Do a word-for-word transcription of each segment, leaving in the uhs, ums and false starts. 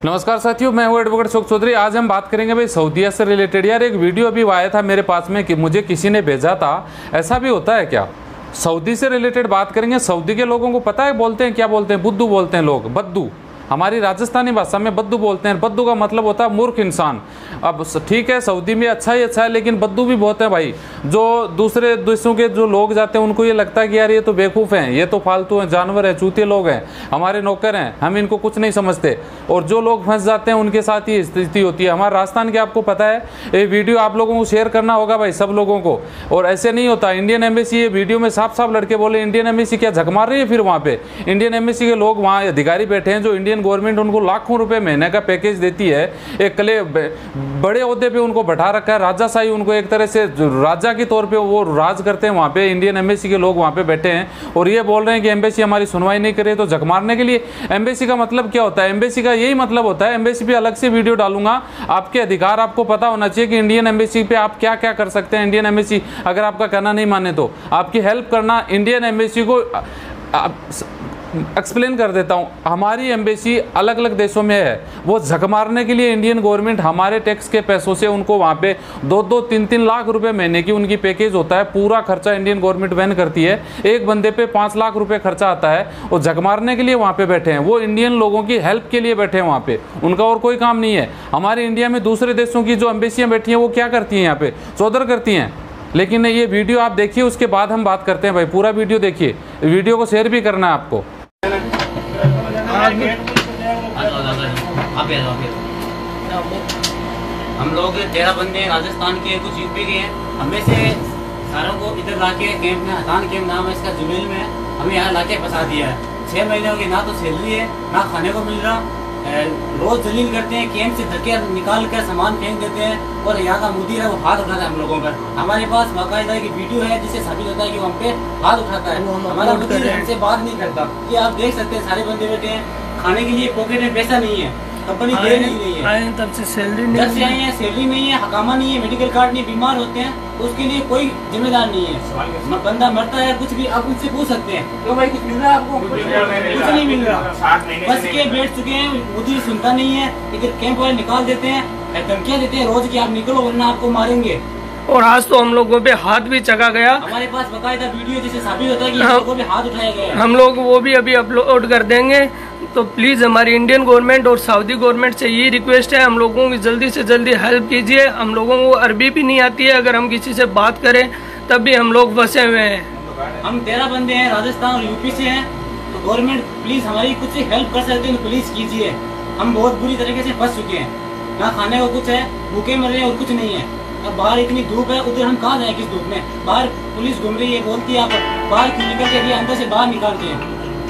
नमस्कार साथियों, मैं हूं एडवोकेट अशोक चौधरी। आज हम बात करेंगे भाई सऊदीया से रिलेटेड। यार एक वीडियो अभी आया था मेरे पास में कि मुझे किसी ने भेजा था। ऐसा भी होता है क्या? सऊदी से रिलेटेड बात करेंगे। सऊदी के लोगों को पता है बोलते हैं क्या बोलते हैं? बुद्दू बोलते हैं लोग, बद्दू। हमारी राजस्थानी भाषा में बद्दू बोलते हैं। बद्दू का मतलब होता है मूर्ख इंसान। अब ठीक है, सऊदी में अच्छा ही अच्छा है, लेकिन बद्दू भी बहुत है भाई। जो दूसरे देशों के जो लोग जाते हैं उनको ये लगता है कि यार ये तो बेवकूफ़ हैं, ये तो फालतू हैं, जानवर हैं, चूते लोग हैं, हमारे नौकर हैं, हम इनको कुछ नहीं समझते। और जो लोग फंस जाते हैं उनके साथ ही स्थिति होती है। हमारे राजस्थान के आपको पता है, ये वीडियो आप लोगों को शेयर करना होगा भाई, सब लोगों को। और ऐसे नहीं होता। इंडियन एम्बेसी, ये वीडियो में साफ साफ लड़के बोले इंडियन एम्बेसी क्या झक मार रही है? फिर वहाँ पे इंडियन एम्बेसी के लोग, वहाँ अधिकारी बैठे हैं जो इंडियन गवर्नमेंट उनको लाखों रुपए महीने का पैकेज देती है। एक कले बड़े ओहदे पे उनको बैठा रखा है, राजाशाही, उनको एक तरह से राजा के तौर पे वो राज करते हैं वहाँ पे। इंडियन एम्बेसी के लोग वहाँ पे बैठे हैं और ये बोल रहे हैं कि एम्बेसी हमारी सुनवाई नहीं करे, तो झक मारने के लिए। एम्बेसी का मतलब क्या होता है? एम्बेसी का यही मतलब होता है, एम्बेसी पे अलग से वीडियो डालूंगा। आपके अधिकार आपको पता होना चाहिए कि इंडियन एम्बेसी पे आप क्या क्या कर सकते हैं। इंडियन एम्बेसी अगर आपका कहना नहीं माने तो आपकी हेल्प करना। इंडियन एम्बेसी को एक्सप्लेन कर देता हूँ। हमारी एम्बेसी अलग अलग देशों में है, वो झक मारने के लिए इंडियन गवर्नमेंट हमारे टैक्स के पैसों से उनको वहाँ पे दो दो तीन तीन लाख रुपए महीने की उनकी पैकेज होता है। पूरा खर्चा इंडियन गवर्नमेंट वहन करती है। एक बंदे पे पाँच लाख रुपए खर्चा आता है और झक मारने के लिए वहाँ पे बैठे हैं। वो इंडियन लोगों की हेल्प के लिए बैठे हैं वहाँ पे, उनका और कोई काम नहीं है। हमारे इंडिया में दूसरे देशों की जो एम्बेसियाँ बैठी हैं वो क्या करती हैं? यहाँ पे चौधर करती हैं। लेकिन ये वीडियो आप देखिए, उसके बाद हम बात करते हैं भाई। पूरा वीडियो देखिए, वीडियो को शेयर भी करना है आपको। हम लोग तेरह बंदे हैं, राजस्थान के, कुछ यूपी के हैं। हमें से सारों को इधर लाके कैंप में, हतान कैंप नाम है इसका, जुमेल में हमें यहाँ लाके फंसा दिया है। छह महीने हो गए, ना तो सैलरी है ना खाने को मिल रहा। रोज दलील करते हैं, कैंप से धक्के निकाल कर सामान फेंक देते हैं और यहाँ का मुदीर है वो हाथ उठाता है हम लोगों पर। हमारे पास बाकायदा की वीडियो है जिससे साबित होता है कि वो हम पे हाथ उठाता है। हमारा मुदीर हमसे बात नहीं करता। ये आप देख सकते हैं, सारे बंदे बैठे हैं, खाने के लिए पॉकेट में पैसा नहीं है, कंपनी दे नहीं है। आए तब से सैलरी नहीं, जब से आए हैं सैलरी नहीं है, हकामा नहीं है, मेडिकल कार्ड नहीं, बीमार होते हैं तो उसके लिए कोई जिम्मेदार नहीं है। बंदा मरता है कुछ भी आप उनसे पूछ सकते हैं, तो भाई कुछ मिल रहा है आपको? कुछ नहीं मिल रहा। बस के बैठ चुके हैं, मुझे सुनता नहीं है। इधर कैंप वाले निकाल देते हैं, धमकियाँ देते हैं रोज की, आप निकलो वरना आपको मारेंगे। और आज तो हम लोगों पे हाथ भी चका गया। हमारे पास बकायदा वीडियो जिससे साबित होता है कि हम लोगों पे हाथ उठाया गया। हम लोग वो भी अभी अपलोड कर देंगे। तो प्लीज हमारी इंडियन गवर्नमेंट और सऊदी गवर्नमेंट से यही रिक्वेस्ट है, हम लोगों की जल्दी से जल्दी हेल्प कीजिए। हम लोगों को अरबी भी नहीं आती है, अगर हम किसी से बात करें तब भी हम लोग फंसे हुए हैं। हम तेरह बंदे हैं, राजस्थान और यूपी से हैं। तो गवर्नमेंट प्लीज हमारी कुछ हेल्प कर सकते हैं तो प्लीज कीजिए। हम बहुत बुरी तरीके से फंस चुके हैं, ना खाने को कुछ है, भूखे मर रहे हैं और कुछ नहीं है। अब बाहर इतनी धूप है, उधर हम कहाँ जाए किस धूप में? बाहर पुलिस घूम रही है, बोलती है आप बाहर क्यों निकल के, अंदर से बाहर निकालते हैं।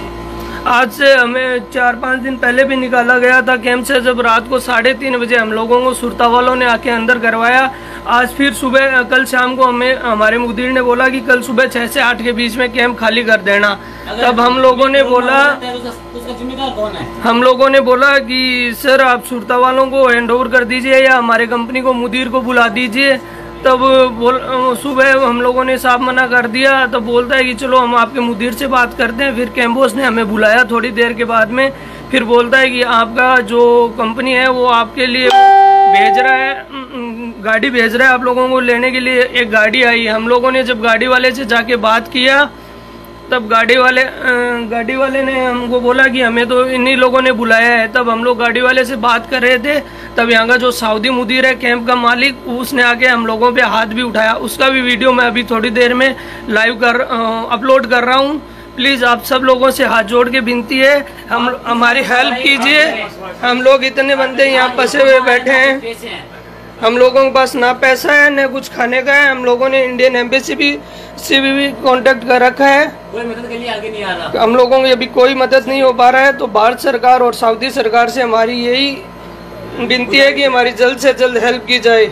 आज से हमें चार पाँच दिन पहले भी निकाला गया था कैंप से, जब रात को साढ़े तीन बजे हम लोगों को सुरता वालों ने आके अंदर करवाया। आज फिर सुबह, कल शाम को हमें हमारे मुदीर ने बोला कि कल सुबह छह से आठ के बीच में कैंप खाली कर देना। तब हम लोगों ने बोला, उसका जिम्मेदार कौन है? हम लोगों ने बोला कि सर आप सुरता वालों को हैंड ओवर कर दीजिए या हमारे कंपनी को मुदीर को बुला दीजिए। तब बोल सुबह हम लोगों ने साफ मना कर दिया। तब बोलता है कि चलो हम आपके मुदीर से बात करते हैं। फिर कैंपोस ने हमें बुलाया थोड़ी देर के बाद में, फिर बोलता है कि आपका जो कंपनी है वो आपके लिए भेज रहा है, गाड़ी भेज रहा है आप लोगों को लेने के लिए। एक गाड़ी आई, हम लोगों ने जब गाड़ी वाले से जाके बात किया तब गाड़ी वाले गाड़ी वाले ने हमको बोला कि हमें तो इन्हीं लोगों ने बुलाया है। तब हम लोग गाड़ी वाले से बात कर रहे थे, तब यहाँ का जो सऊदी मुदीर है कैंप का मालिक, उसने आके हम लोगों पे हाथ भी उठाया। उसका भी वीडियो मैं अभी थोड़ी देर में लाइव कर अपलोड कर रहा हूँ। प्लीज आप सब लोगों से हाथ जोड़ के विनती है, हम हमारी हेल्प कीजिए। हम लोग इतने बंदे यहाँ फंसे हुए बैठे हैं, हम लोगों के पास ना पैसा है न कुछ खाने का है। हम लोगों ने इंडियन एम्बेसी भी से भी, भी कांटेक्ट कर रखा है, कोई मदद के लिए आगे नहीं आ रहा। हम लोगों की अभी कोई मदद नहीं हो पा रहा है। तो भारत सरकार और सऊदी सरकार से हमारी यही विनती है कि हमारी जल्द से जल्द हेल्प की जाए।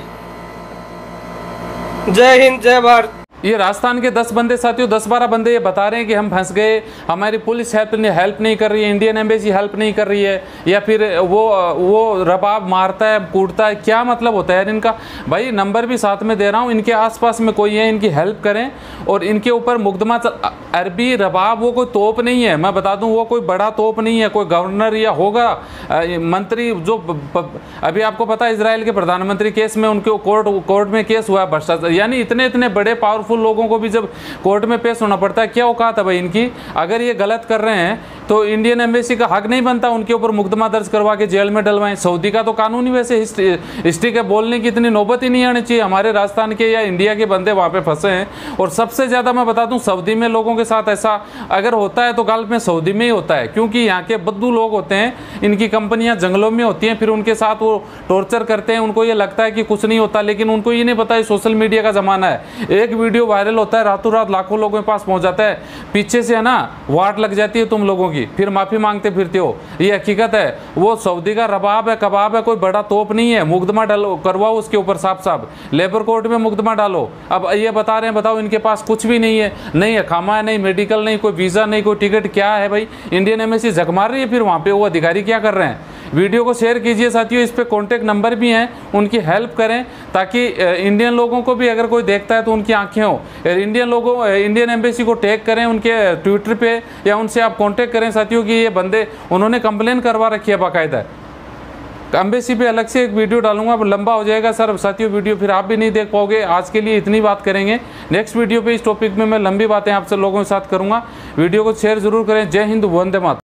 जय हिंद, जय भारत। ये राजस्थान के दस बंदे साथियों, दस बारह बंदे ये बता रहे हैं कि हम फंस गए, हमारी पुलिस हेल्प हेल्प नहीं कर रही है, इंडियन एम्बेसी हेल्प नहीं कर रही है, या फिर वो वो रबाब मारता है, कूटता है। क्या मतलब होता है यार इनका? भाई नंबर भी साथ में दे रहा हूँ, इनके आसपास में कोई है, इनकी हेल्प करें और इनके ऊपर मुकदमा अरबी रबाब वो कोई तोप नहीं है, मैं बता दूं, वो कोई बड़ा तोप नहीं है, कोई गवर्नर या होगा मंत्री जो प, प, अभी आपको पता है इजराइल के प्रधानमंत्री केस में उनके कोर्ट कोर्ट में केस हुआ भ्रष्टाचार, यानी इतने इतने बड़े पावरफुल लोगों को भी जब कोर्ट में पेश होना पड़ता है, क्या औकात है भाई इनकी। अगर ये गलत कर रहे हैं तो इंडियन एम्बेसी का हक नहीं बनता उनके ऊपर मुकदमा दर्ज करवा के जेल में डलवाएं। सऊदी का तो कानून ही वैसे हिस्ट्री के बोलने की इतनी नौबत ही नहीं आनी चाहिए। हमारे राजस्थान के या इंडिया के बंदे वहाँ पे फंसे हैं। और सबसे ज़्यादा मैं बता दूं, सऊदी में लोगों के साथ ऐसा अगर होता है तो गल्फ में सऊदी में ही होता है, क्योंकि यहाँ के बद्दू लोग होते हैं, इनकी कंपनियां जंगलों में होती हैं, फिर उनके साथ वो टॉर्चर करते हैं। उनको ये लगता है कि कुछ नहीं होता, लेकिन उनको ये नहीं पता है सोशल मीडिया का ज़माना है। एक वीडियो वायरल होता है, रातों रात लाखों लोगों के पास पहुँच जाता है, पीछे से है ना वाट लग जाती है तुम लोगों की, फिर माफ़ी मांगते फिरते हो। ये हकीकत है। वो सऊदी का रबाब है, कबाब है, कोई बड़ा तोप नहीं है। मुकदमा डालो, करवाओ उसके ऊपर साफ साफ, लेबर कोर्ट में मुकदमा डालो। अब ये बता रहे हैं, बताओ इनके पास कुछ भी नहीं है, नहीं है खामा है, नहीं मेडिकल, नहीं कोई वीज़ा, नहीं कोई टिकट, क्या है भाई। इंडियन एम्बेसी झक मार रही है, फिर वहाँ पे वो अधिकारी क्या कर रहे हैं। वीडियो को शेयर कीजिए साथियों, इस पे कॉन्टैक्ट नंबर भी हैं, उनकी हेल्प करें, ताकि इंडियन लोगों को भी अगर कोई देखता है तो उनकी आंखें हो। इंडियन लोगों इंडियन एम्बेसी को टैग करें उनके ट्विटर पे, या उनसे आप कॉन्टैक्ट करें साथियों कि ये बंदे उन्होंने कंप्लेन करवा रखी है बाकायदा। एम्बेसी पे अलग से एक वीडियो डालूंगा, लंबा हो जाएगा सर साथियों वीडियो, फिर आप भी नहीं देख पाओगे। आज के लिए इतनी बात करेंगे, नेक्स्ट वीडियो पे इस टॉपिक में मैं लंबी बातें आपसे लोगों के साथ करूंगा। वीडियो को शेयर जरूर करें। जय हिंद, वंदे मातरम।